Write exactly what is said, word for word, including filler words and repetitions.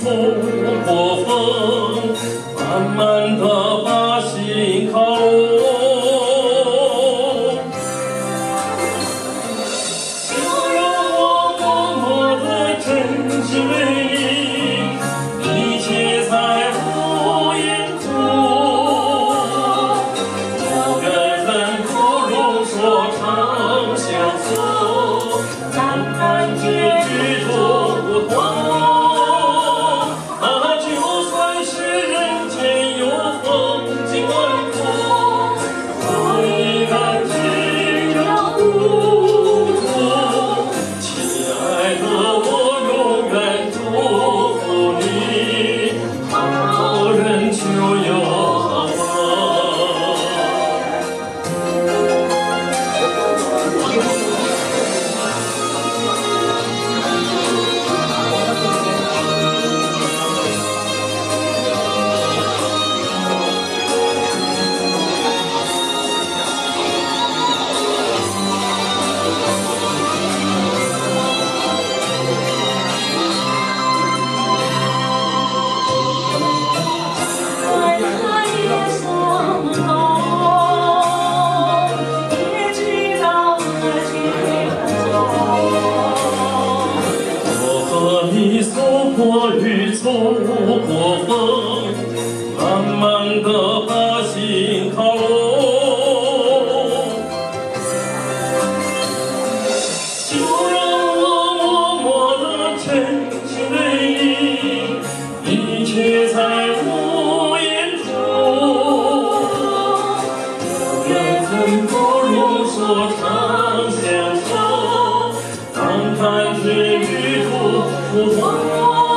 过风，慢慢地把心靠拢。就让我默默地珍惜你，一切在无言中。有缘分不如说长相守，难看结局中不同。 你走过雨，走过风，慢慢地把心靠拢。就让我默默地珍惜你，一切在无言中。缘分不如说长相守，当看见雨中。 不慌。